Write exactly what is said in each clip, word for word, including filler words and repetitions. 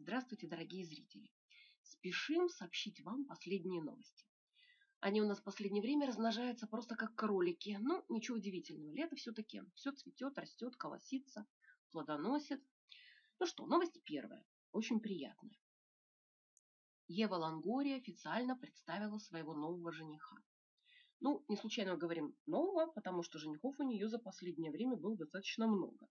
Здравствуйте, дорогие зрители! Спешим сообщить вам последние новости. Они у нас в последнее время размножаются просто как кролики. Ну, ничего удивительного. Лето все-таки. Все цветет, растет, колосится, плодоносит. Ну что, новость первая. Очень приятная. Ева Лонгория официально представила своего нового жениха. Ну, не случайно мы говорим нового, потому что женихов у нее за последнее время было достаточно много.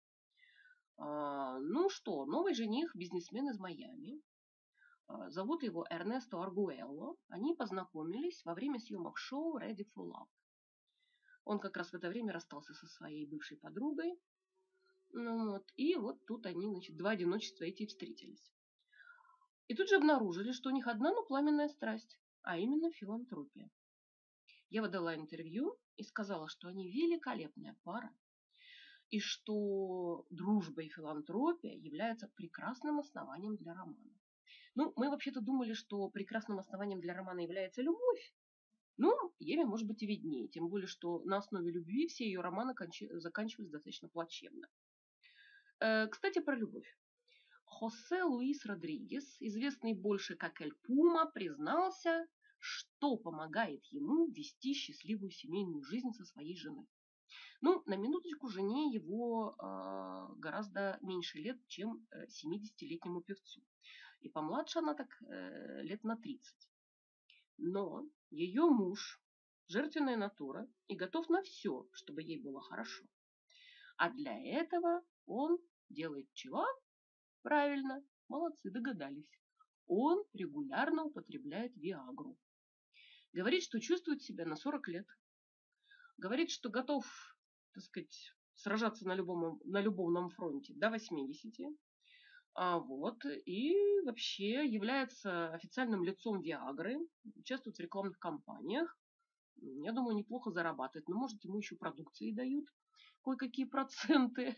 А, ну что, новый жених, бизнесмен из Майами. Зовут его Эрнесто Аргуэлло. Они познакомились во время съемок шоу Ready for Love. Он как раз в это время расстался со своей бывшей подругой. Ну, вот, и вот тут они, значит, два одиночества эти встретились. И тут же обнаружили, что у них одна, но пламенная страсть, а именно филантропия. Ева дала интервью и сказала, что они великолепная пара, и что дружба и филантропия являются прекрасным основанием для романа. Ну, мы вообще-то думали, что прекрасным основанием для романа является любовь. Ну, Еве, может быть, и виднее. Тем более, что на основе любви все ее романы кончи- заканчивались достаточно плачевно. Э, кстати, про любовь. Хосе Луис Родригес, известный больше как Эль Пума, признался, что помогает ему вести счастливую семейную жизнь со своей женой. Ну, на минуточку, жене его э, гораздо меньше лет, чем э, семидесятилетнему певцу. И помладше она так э, лет на тридцать. Но ее муж жертвенная натура и готов на все, чтобы ей было хорошо. А для этого он делает чего? Правильно, молодцы, догадались. Он регулярно употребляет виагру. Говорит, что чувствует себя на сорок лет. Говорит, что готов, так сказать, сражаться на любом, на любовном фронте до восьмидесяти. А вот, и вообще является официальным лицом Виагры, участвует в рекламных кампаниях. Я думаю, неплохо зарабатывает. Но, может, ему еще продукции дают кое-какие проценты.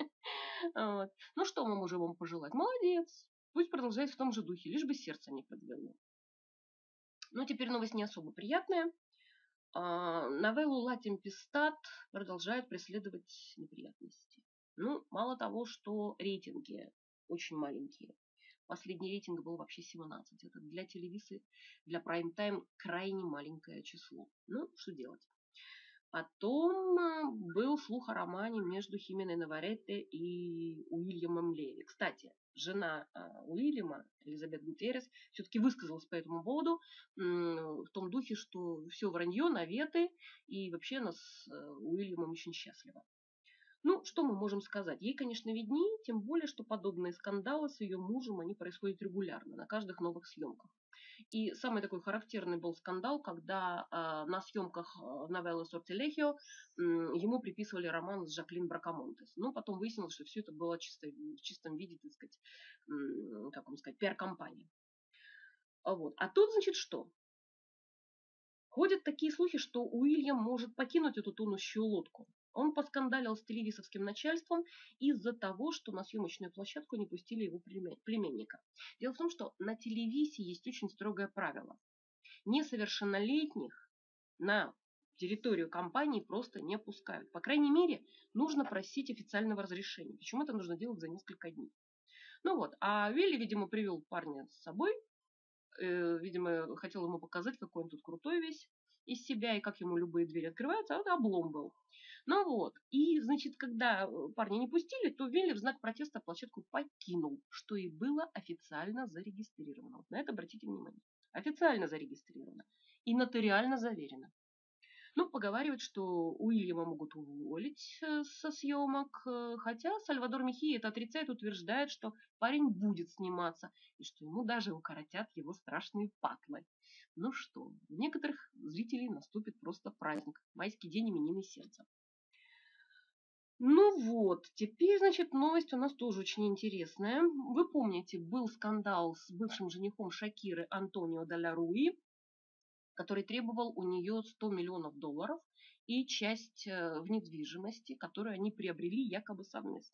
Ну, что мы можем вам пожелать? Молодец. Пусть продолжает в том же духе, лишь бы сердце не подвело. Ну, теперь новость не особо приятная. Новеллу Ла Темпестад продолжает преследовать неприятности. Ну, мало того, что рейтинги очень маленькие. Последний рейтинг был вообще семнадцать. Это для телевизора, для прайм-тайм крайне маленькое число. Ну, что делать? Потом был слух о романе между Хименой Наваретте и Уильямом Леви. Кстати, жена Уильяма, Элизабет Гутеррес, все-таки высказалась по этому поводу в том духе, что все вранье, наветы, и вообще она с Уильямом очень счастлива. Ну, что мы можем сказать? Ей, конечно, виднее, тем более, что подобные скандалы с ее мужем, они происходят регулярно, на каждых новых съемках. И самый такой характерный был скандал, когда э, на съемках новеллы Сортилехио э, ему приписывали роман с Жаклин Бракамонтес. Но потом выяснилось, что все это было чисто, в чистом виде, так сказать, э, как вам сказать, пиар-компания. Вот. А тут, значит, что? Ходят такие слухи, что Уильям может покинуть эту тонущую лодку. Он поскандалил с телевизорским начальством из-за того, что на съемочную площадку не пустили его племянника. Дело в том, что на телевизии есть очень строгое правило. Несовершеннолетних на территорию компании просто не пускают. По крайней мере, нужно просить официального разрешения. Причем это нужно делать за несколько дней. Ну вот, а Вилли, видимо, привел парня с собой. Э, видимо, хотел ему показать, какой он тут крутой весь из себя, и как ему любые двери открываются, а это облом был. Ну вот, и, значит, когда парня не пустили, то Вилли в знак протеста площадку покинул, что и было официально зарегистрировано. Вот на это обратите внимание. Официально зарегистрировано и нотариально заверено. Ну, поговаривают, что Уильяма могут уволить со съемок, хотя Сальвадор Мехия это отрицает, утверждает, что парень будет сниматься, и что ему даже укоротят его страшные патлы. Ну что, у некоторых зрителей наступит просто праздник, майский день именины сердца. Ну вот, теперь, значит, новость у нас тоже очень интересная. Вы помните, был скандал с бывшим женихом Шакиры Антонио Даля Руи, который требовал у нее сто миллионов долларов и часть в недвижимости, которую они приобрели якобы совместно.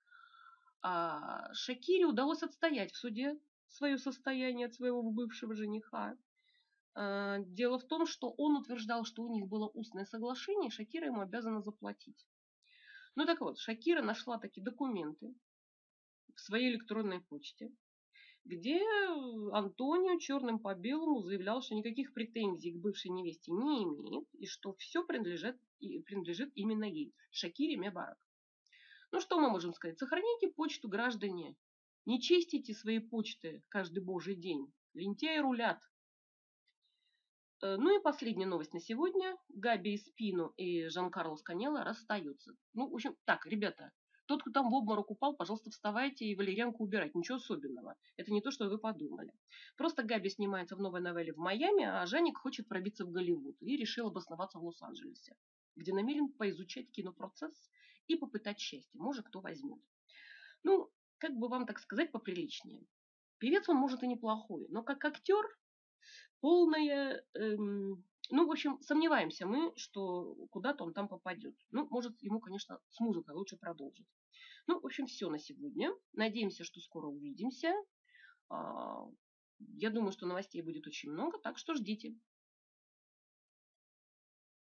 А Шакире удалось отстоять в суде свое состояние от своего бывшего жениха. Дело в том, что он утверждал, что у них было устное соглашение, и Шакира ему обязана заплатить. Ну так вот, Шакира нашла такие документы в своей электронной почте, где Антонио черным по белому заявлял, что никаких претензий к бывшей невесте не имеет, и что все принадлежит, и принадлежит именно ей, Шакире Мебарак. Ну что мы можем сказать? Сохраните почту, граждане. Не чистите свои почты каждый божий день. Лентяи рулят. Ну и последняя новость на сегодня. Габи Спину и Жан-Карлос Канело расстаются. Ну, в общем, так, ребята, тот, кто там в обморок упал, пожалуйста, вставайте и валерьянку убирать. Ничего особенного. Это не то, что вы подумали. Просто Габи снимается в новой новелле в Майами, а Жаник хочет пробиться в Голливуд и решил обосноваться в Лос-Анджелесе, где намерен поизучать кинопроцесс и попытать счастье. Может, кто возьмет. Ну, как бы вам так сказать поприличнее. Певец он может и неплохой, но как актер полная, эм, ну, в общем, сомневаемся мы, что куда-то он там попадет. Ну, может, ему, конечно, с музыкой лучше продолжить. Ну, в общем, все на сегодня. Надеемся, что скоро увидимся. А, Я думаю, что новостей будет очень много, так что ждите.